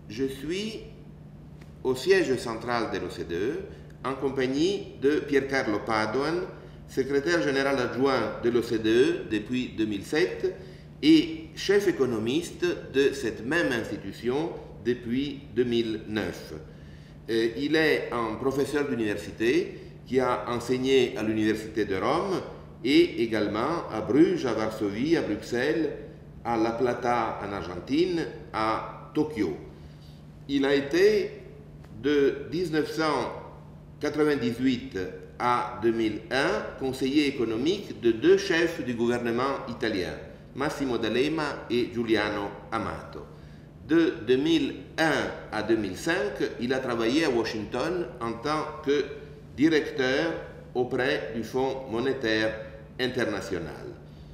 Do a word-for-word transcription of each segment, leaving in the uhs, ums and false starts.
je suis au siège central de l'O C D E en compagnie de Piercarlo Padoan, secrétaire général adjoint de l'O C D E depuis deux mille sept et chef économiste de cette même institution depuis deux mille neuf. Euh, il est un professeur d'université qui a enseigné à l'Université de Rome et également à Bruges, à Varsovie, à Bruxelles, à La Plata en Argentine, à Tokyo. Il a été de mille neuf cent quatre-vingt-dix-huit à deux mille un conseiller économique de deux chefs du gouvernement italien, Massimo D'Alema et Giuliano Amato. De deux mille un à deux mille cinq, il a travaillé à Washington en tant que directeur auprès du Fonds monétaire international.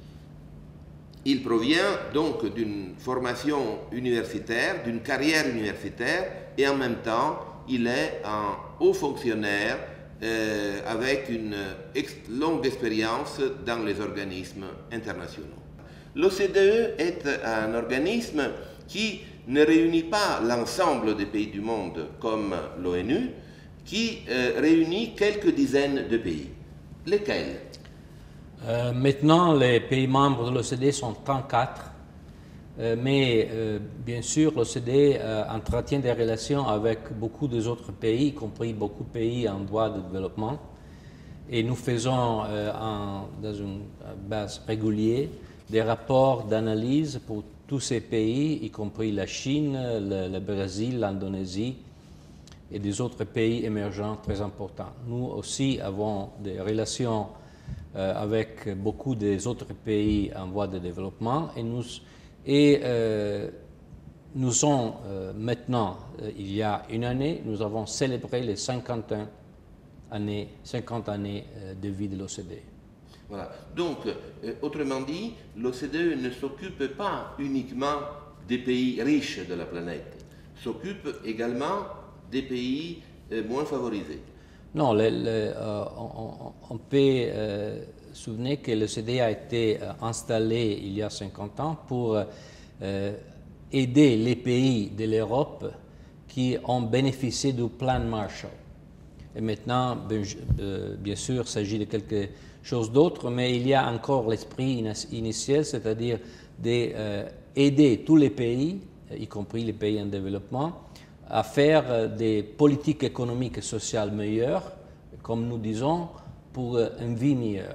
Il provient donc d'une formation universitaire, d'une carrière universitaire, et en même temps, il est un haut fonctionnaire euh, avec une ex longue expérience dans les organismes internationaux. L'O C D E est un organisme qui ne réunit pas l'ensemble des pays du monde comme l'ONU, qui euh, réunit quelques dizaines de pays. Lesquels? Euh, maintenant, les pays membres de l'O C D E sont trente-quatre, euh, mais euh, bien sûr, l'O C D E euh, entretient des relations avec beaucoup d'autres pays, y compris beaucoup de pays en voie de développement. Et nous faisons euh, en, dans une base régulière des rapports d'analyse pour tous ces pays, y compris la Chine, le, le Brésil, l'Indonésie et des autres pays émergents très importants. Nous aussi avons des relations euh, avec beaucoup des autres pays en voie de développement et nous, et, euh, nous sommes euh, maintenant, euh, il y a une année, nous avons célébré les cinquante années, cinquante années euh, de vie de l'O C D E. Voilà. Donc, euh, autrement dit, l'O C D E ne s'occupe pas uniquement des pays riches de la planète, s'occupe également des pays euh, moins favorisés. Non, le, le, euh, on, on peut euh, se souvenir que l'O C D E a été euh, installé il y a cinquante ans pour euh, aider les pays de l'Europe qui ont bénéficié du plan Marshall. Et maintenant, bien, euh, bien sûr, il s'agit de quelque chose d'autre, mais il y a encore l'esprit initial, c'est-à-dire d'aider euh, tous les pays, y compris les pays en développement, à faire des politiques économiques et sociales meilleures, comme nous disons, pour une vie meilleure.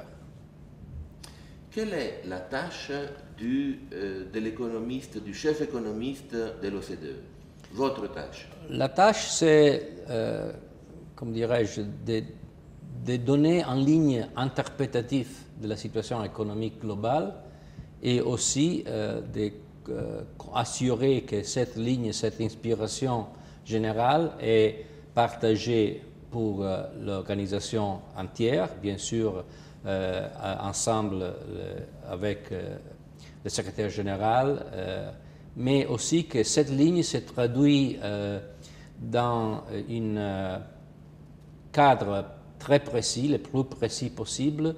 Quelle est la tâche du, euh, de l'économiste, du chef économiste de l'O C D E? Votre tâche? La tâche, c'est, euh, comme dirais-je, de, de donner en ligne interprétative de la situation économique globale et aussi euh, de euh, assurer que cette ligne, cette inspiration générale est partagée pour euh, l'organisation entière, bien sûr euh, ensemble euh, avec euh, le secrétaire général, euh, mais aussi que cette ligne se traduit euh, dans un euh, cadre très précis, le plus précis possible,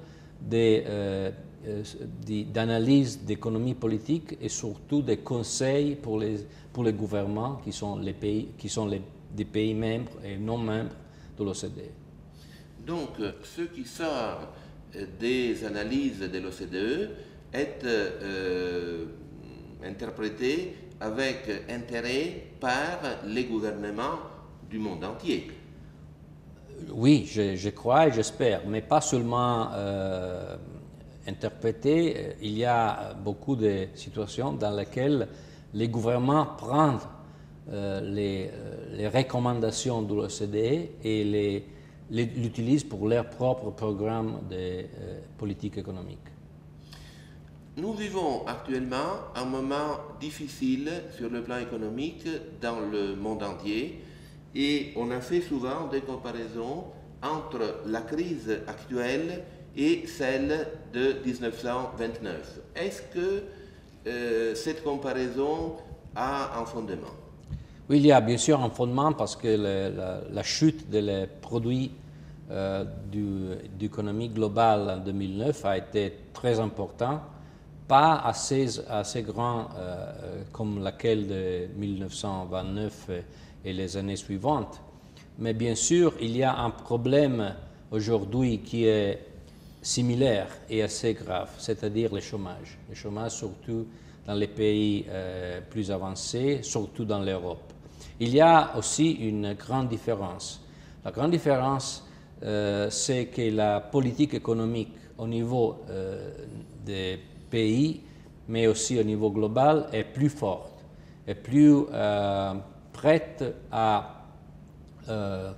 d'analyse euh, d'économie politique et surtout des conseils pour les, pour les gouvernements qui sont, les pays, qui sont les, des pays membres et non membres de l'O C D E. Donc, ce qui sort des analyses de l'O C D E est euh, interprété avec intérêt par les gouvernements du monde entier. Oui, je, je crois et j'espère, mais pas seulement euh, interprété. Il y a beaucoup de situations dans lesquelles les gouvernements prennent euh, les, les recommandations de l'O C D E et les, les, l'utilisent pour leur propre programme de euh, politique économique. Nous vivons actuellement un moment difficile sur le plan économique dans le monde entier. Et on a fait souvent des comparaisons entre la crise actuelle et celle de mille neuf cent vingt-neuf. Est-ce que euh, cette comparaison a un fondement? Oui, il y a bien sûr un fondement parce que le, la, la chute des produits euh, du, de l'économie globale en deux mille neuf a été très importante pas assez, assez grand euh, comme laquelle de mille neuf cent vingt-neuf et les années suivantes. Mais bien sûr, il y a un problème aujourd'hui qui est similaire et assez grave, c'est-à-dire le chômage. Le chômage surtout dans les pays euh, plus avancés, surtout dans l'Europe. Il y a aussi une grande différence. La grande différence, euh, c'est que la politique économique au niveau euh, des pays, mais aussi au niveau global, est plus forte, est plus euh, prête à, euh,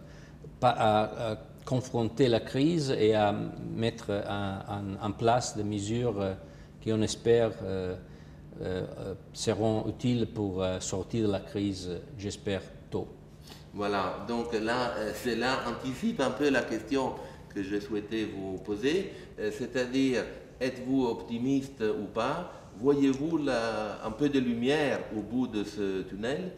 à, à confronter la crise et à mettre en, en, en place des mesures qui, on espère, euh, euh, seront utiles pour euh, sortir de la crise, j'espère, tôt. Voilà, donc là, cela anticipe un peu la question que je souhaitais vous poser, c'est-à-dire, êtes-vous optimiste ou pas? Voyez-vous un peu de lumière au bout de ce tunnel?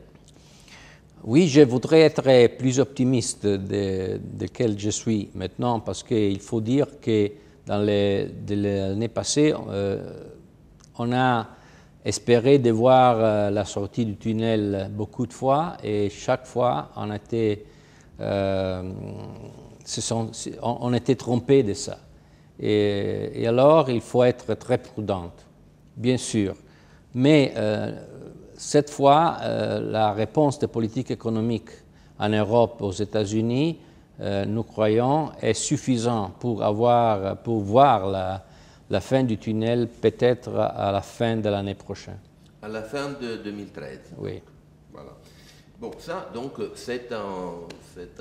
Oui, je voudrais être plus optimiste de, de quel je suis maintenant, parce qu'il faut dire que dans l'année passée, euh, on a espéré de voir euh, la sortie du tunnel beaucoup de fois, et chaque fois, on était, euh, se sont, on, on était trompé de ça. Et, et alors, il faut être très prudent, bien sûr. Mais euh, cette fois, euh, la réponse des politiques économiques en Europe, aux États-Unis, euh, nous croyons, est suffisante pour, avoir, pour voir la, la fin du tunnel peut-être à la fin de l'année prochaine. À la fin de deux mille treize. Oui. Voilà. Bon, ça, donc, c'est un, c'est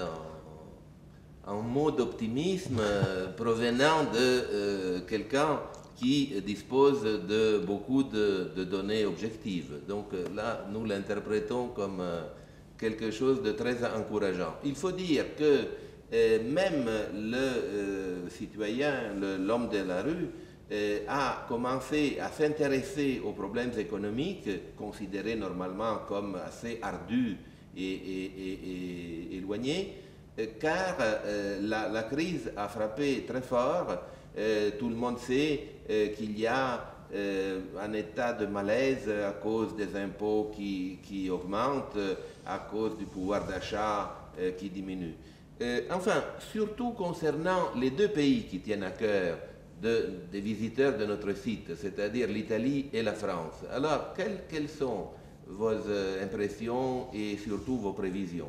un, un mot d'optimisme euh, provenant de euh, quelqu'un qui dispose de beaucoup de, de données objectives. Donc là, nous l'interprétons comme euh, quelque chose de très encourageant. Il faut dire que euh, même le euh, citoyen, l'homme de la rue, euh, a commencé à s'intéresser aux problèmes économiques, considérés normalement comme assez ardus et, et, et, et éloignés, car euh, la, la crise a frappé très fort. Euh, tout le monde sait euh, qu'il y a euh, un état de malaise à cause des impôts qui, qui augmentent, à cause du pouvoir d'achat euh, qui diminue. Euh, enfin, surtout concernant les deux pays qui tiennent à cœur de, des visiteurs de notre site, c'est-à-dire l'Italie et la France. Alors, quelles, quelles sont vos euh, impressions et surtout vos prévisions?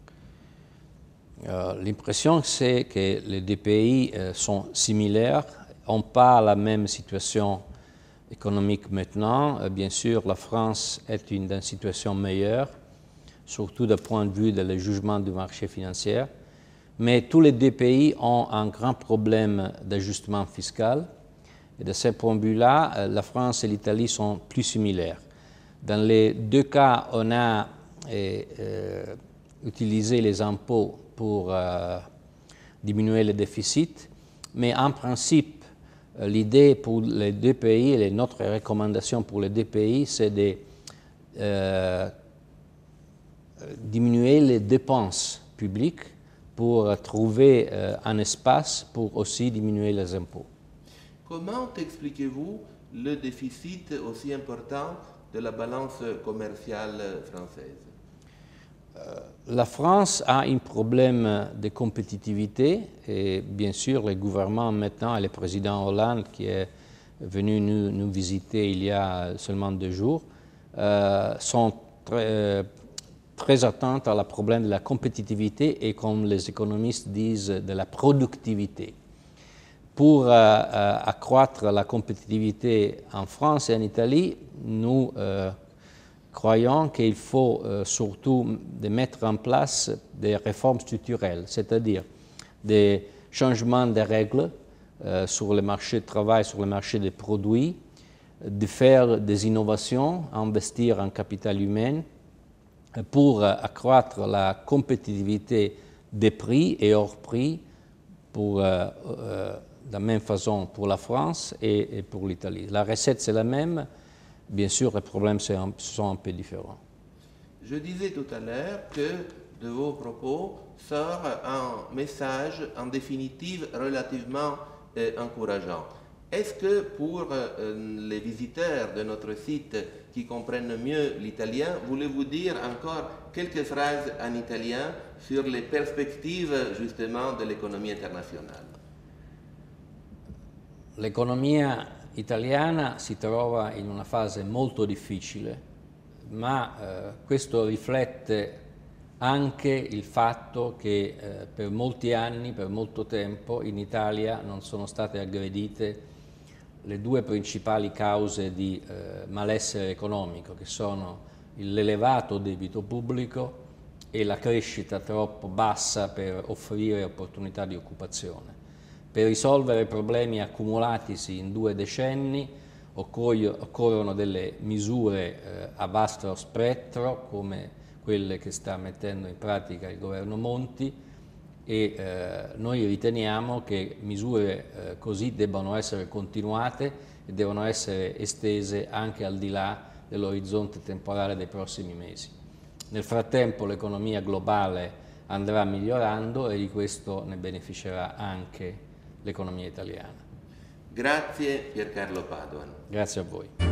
Euh, L'impression, c'est que les deux pays euh, sont similaires, n'ont pas la même situation économique maintenant. Euh, bien sûr, la France est une, dans une situation meilleure, surtout du point de vue du jugement du marché financier. Mais tous les deux pays ont un grand problème d'ajustement fiscal. Et de ce point de vue-là, euh, la France et l'Italie sont plus similaires. Dans les deux cas, on a euh, euh, utilisé les impôts pour euh, diminuer le déficit, mais en principe, euh, l'idée pour les deux pays, et notre recommandation pour les deux pays, c'est de euh, diminuer les dépenses publiques pour trouver euh, un espace pour aussi diminuer les impôts. Comment expliquez-vous le déficit aussi important de la balance commerciale française? La France a un problème de compétitivité et bien sûr le gouvernement maintenant et le président Hollande qui est venu nous, nous visiter il y a seulement deux jours euh, sont très, euh, très attentes à la problème de la compétitivité et comme les économistes disent de la productivité. Pour euh, euh, accroître la compétitivité en France et en Italie, nous euh, croyons qu'il faut euh, surtout de mettre en place des réformes structurelles, c'est-à-dire des changements de règles euh, sur le marché du travail, sur le marché des produits, de faire des innovations, investir en capital humain pour euh, accroître la compétitivité des prix et hors prix pour, euh, euh, de la même façon pour la France et, et pour l'Italie. La recette, c'est la même. Bien sûr, les problèmes sont un peu différents. Je disais tout à l'heure que de vos propos sort un message en définitive relativement euh, encourageant. Est-ce que pour euh, les visiteurs de notre site qui comprennent mieux l'italien, voulez-vous dire encore quelques phrases en italien sur les perspectives justement de l'économie internazionale? L'economia italiana si trova in una fase molto difficile, ma eh, questo riflette anche il fatto che eh, per molti anni, per molto tempo, in Italia non sono state aggredite le due principali cause di eh, malessere economico, che sono l'elevato debito pubblico e la crescita troppo bassa per offrire opportunità di occupazione. Per risolvere problemi accumulatisi in due decenni occorrono delle misure eh, a vasto spettro, come quelle che sta mettendo in pratica il governo Monti, e eh, noi riteniamo che misure eh, così debbano essere continuate e devono essere estese anche al di là dell'orizzonte temporale dei prossimi mesi. Nel frattempo l'economia globale andrà migliorando e di questo ne beneficerà anche l'economia italiana. Grazie Piercarlo Padoan. Grazie a voi.